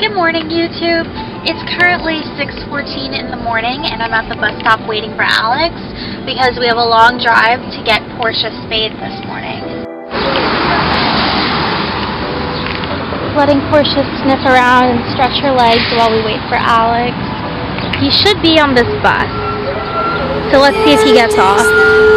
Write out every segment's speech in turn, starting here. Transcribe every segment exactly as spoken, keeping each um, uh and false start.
Good morning, YouTube. It's currently six fourteen in the morning and I'm at the bus stop waiting for Alex because we have a long drive to get Portia spayed this morning. Letting Portia sniff around and stretch her legs while we wait for Alex. He should be on this bus. So let's see if he gets off.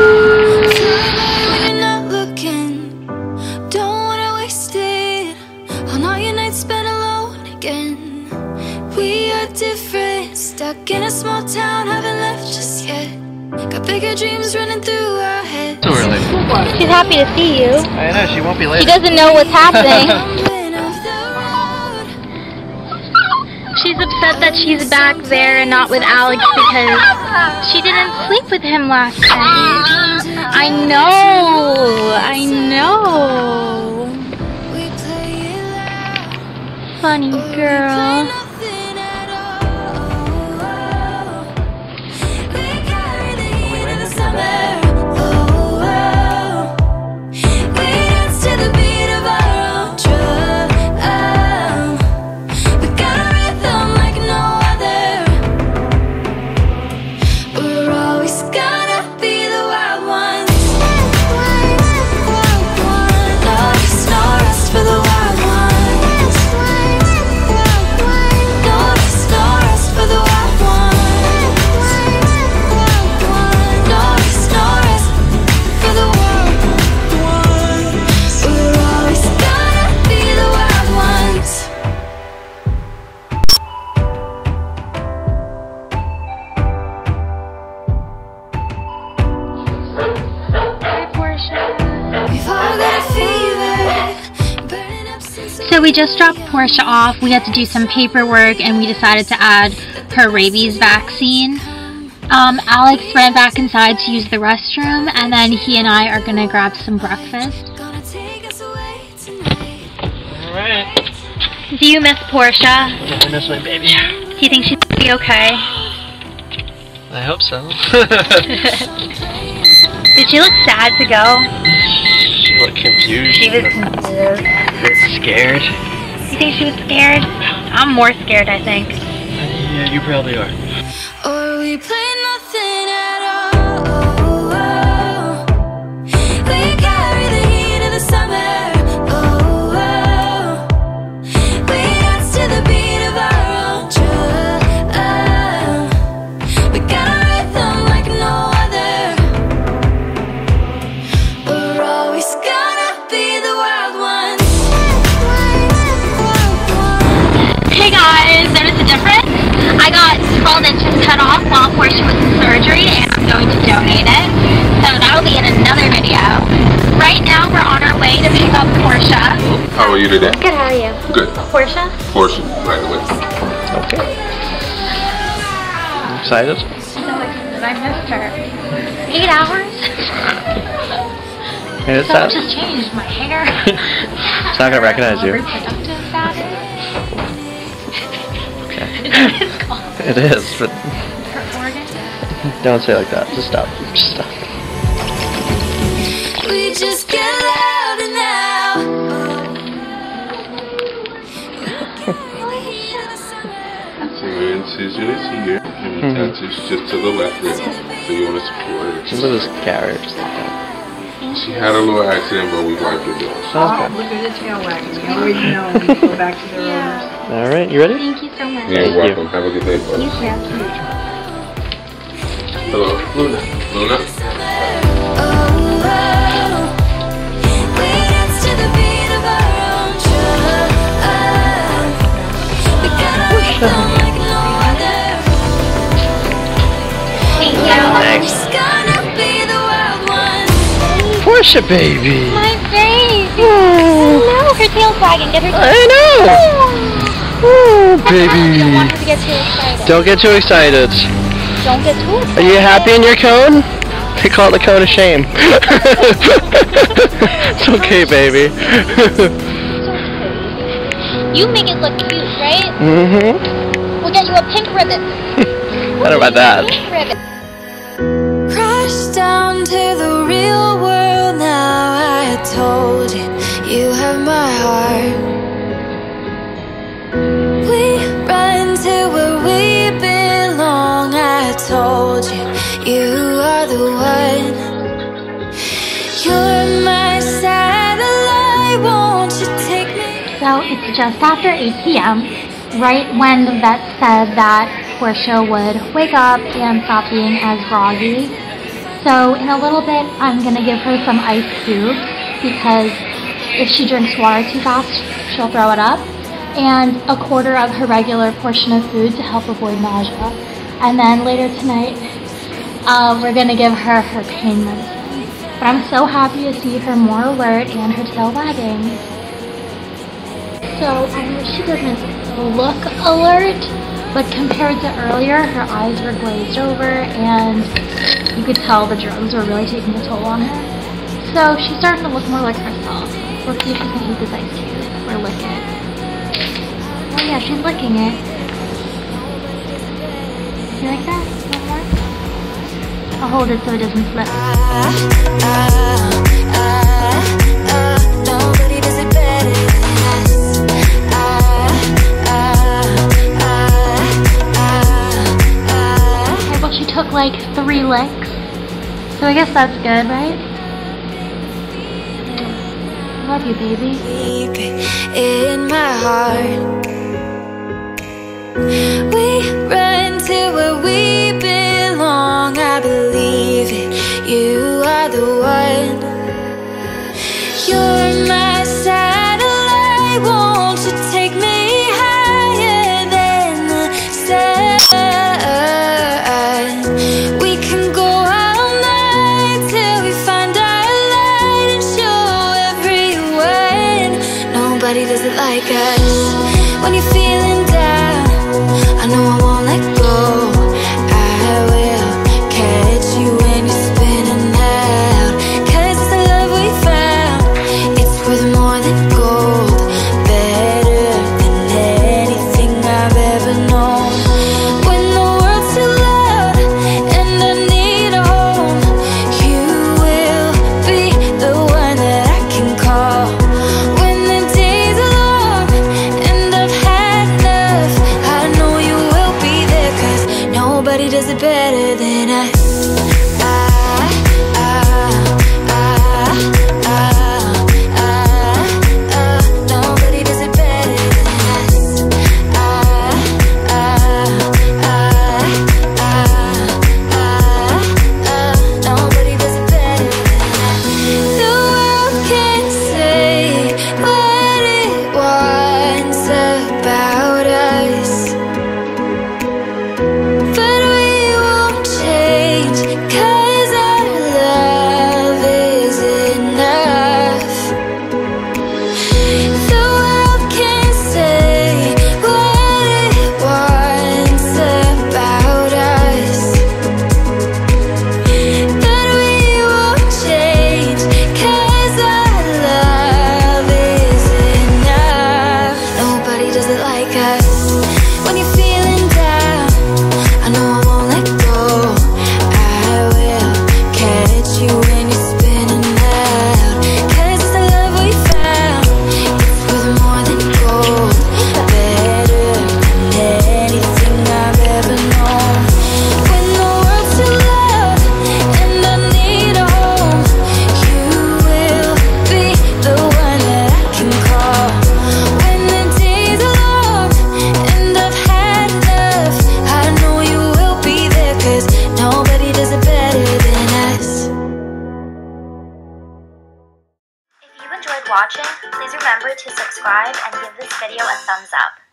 Different, stuck in a small town, haven't left just yet. Got bigger dreams running through our heads. Too early. She's happy to see you. I know, she won't be late. She doesn't know what's happening. She's upset that she's back there and not with Alex because she didn't sleep with him last night. I know, I know. Funny girl. So we just dropped Portia off. We had to do some paperwork and we decided to add her rabies vaccine. Um, Alex ran back inside to use the restroom and then he and I are going to grab some breakfast. Alright. Do you miss Portia? I miss my baby. Do you think she's going to be okay? I hope so. Did she look sad to go? She looked confused. She was confused. A bit scared. You think she was scared? I'm more scared, I think. Yeah, you probably are. Or we play nothing at all. We carry the heat of the summer. We dance to the beat of our own drum. We got a rhythm like no other. We're always gonna be the wild ones. Hey guys, notice the difference? I got twelve inches cut off while Portia was in surgery and I'm going to donate it. So that'll be in another video. Right now we're on our way to pick up Portia. How are you today? Good, how are you? Good. Portia? Portia, right away. Okay. I'm excited. So excited, I missed her. Eight hours? Hey, it's So not, much has changed. My hair. it's not going to recognize you. Reproductive status. Okay. It is, but Her organ. don't say it like that. Just stop. Just stop. We just get louder now. So your incision is here, and the tattoo's just to the left there. So you want to support it. Just look at this carrot. Just like that. She had a little accident, but we wiped it down. Okay. Look at the tail wagging. You already know when you go back to the owners. All right, you ready? Thank you so much. You're Thank welcome. you. Have a good day, folks. You too. Hello, Luna. Luna. We dance to the beat of our own drum. We got a rhythm like no other. Thank you. Thanks. We're gonna be the wild ones. Portia, baby. My baby. No, her tail's wagging. Get her tail. I know. Oh, You don't want baby. her to get too excited. Don't get too excited. Don't get too excited. Are you happy in your cone? They call it the cone of shame. It's okay, baby. You make it look cute, right? Mm-hmm. We'll get you a pink ribbon. I don't know about that. Pink ribbon. Crash down to the real world now. I had told you, you have my heart. We It's just after eight p m, right when the vet said that Portia would wake up and stop being as groggy. So in a little bit, I'm going to give her some ice cubes because if she drinks water too fast, she'll throw it up, and a quarter of her regular portion of food to help avoid nausea. And then later tonight, uh, we're going to give her her pain medicine. But I'm so happy to see her more alert and her tail wagging. So I know she doesn't look alert, but compared to earlier, her eyes were glazed over and you could tell the drugs were really taking a toll on her. So she's starting to look more like herself. Let's see if she's gonna eat this ice cube or lick it. Oh yeah, she's licking it. You like that? One more? I'll hold it so it doesn't slip. Nobody does it better than us. Okay, well she took like three licks. So I guess that's good, right? Love you, baby. Deep in my heart, we run to where we belong. I believe it. You are the one. You're my satellite. Won't you take me higher than the sun? We can go all night till we find our light and show everyone. Nobody does it like us. When you're feeling down, I know I won't let go. I will catch you when you're spinning out. 'Cause it's the love we found. It's worth more than gold, better than anything I've ever known. When the world's too loud and I need a home, you will be the one that I can call. When the days are long and I've had enough, I know you will be there. 'Cause nobody does it better than us. I, I, I, I, I, I, nobody does it better than us. I, I, I, I, I, I, nobody does it better than us. The world can't say what it wants about us, but we won't change, 'cause our love is enough. The world can't say what it wants about us, but we won't change, 'cause our love is enough. Nobody does it like us. When you're feeling down, I know I won't let go. I will catch you when you're spinning out. 'Cause it's the love we found. It's worth more than gold, better than anything I've ever known. When the world's too loud and I need a home, you will be the one that I can call. When the days are long and I've had enough, I know you will be there. 'Cause nobody does it better than us. If you enjoyed watching, please remember to subscribe and give this video a thumbs up.